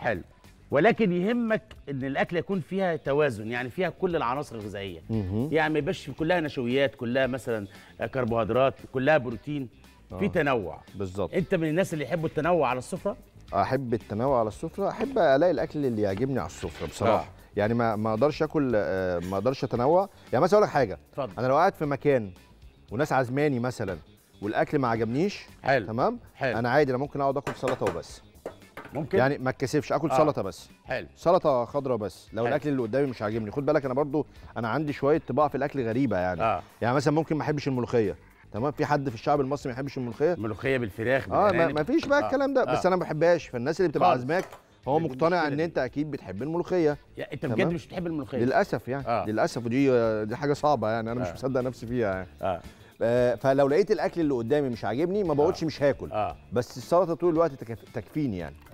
حلو. ولكن يهمك ان الاكله يكون فيها توازن، يعني فيها كل العناصر الغذائيه. يعني ما يبقاش كلها نشويات، كلها مثلا كربوهيدرات، كلها بروتين. في تنوع. بالظبط. انت من الناس اللي يحبوا التنوع على السفره؟ احب التنوع على السفره، احب الاقي الاكل اللي يعجبني على السفره بصراحه. يعني ما اقدرش اكل، ما اقدرش اتنوع. يعني مثلا اقول لك حاجه، اتفضل. انا لو قاعد في مكان وناس عزماني مثلا والاكل ما عجبنيش، حلو. تمام، حلو. انا عادي، انا ممكن اقعد اكل سلطه وبس. ممكن يعني ما اتكسفش اكل سلطه بس. حلو. سلطه خضراء بس لو حلو. الاكل اللي قدامي مش عاجبني. خد بالك انا برضو انا عندي شويه طباع في الاكل غريبه يعني. يعني مثلا ممكن ما احبش الملوخيه، تمام، في حد في الشعب المصري ما يحبش الملوخيه. ملوخيه بالفراخ بالارانب. ما فيش بقى الكلام ده. بس انا ما بحبهاش. فالناس اللي بتبقى عازماك هو مقتنع ان انت اكيد بتحب الملوخيه. يعني انت بجد مش بتحب الملوخيه؟ للاسف يعني. للاسف، ودي حاجه صعبه يعني، انا مش مصدق نفسي فيها يعني. فلو لقيت الاكل اللي قدامي مش عاجبني ما بقولش مش هاكل. بس السلطه طول الوقت تكفيني يعني.